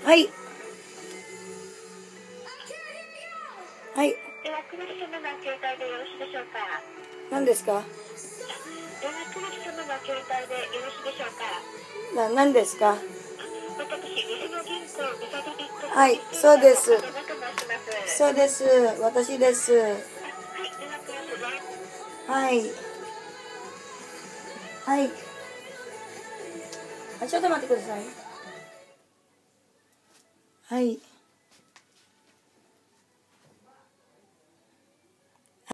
はい。はい。 では、クラス様の携帯でよろしいでしょうか。 何ですか？ では、クラス様の携帯でよろしいでしょうか。 何ですか？ 私、西野銀行ビザデビットはい、 サそうです。 ービスセンターの田中と申します。 そうです。私です。 はい、では、クラスで。 はい。はい。ちょっと待ってください。はい。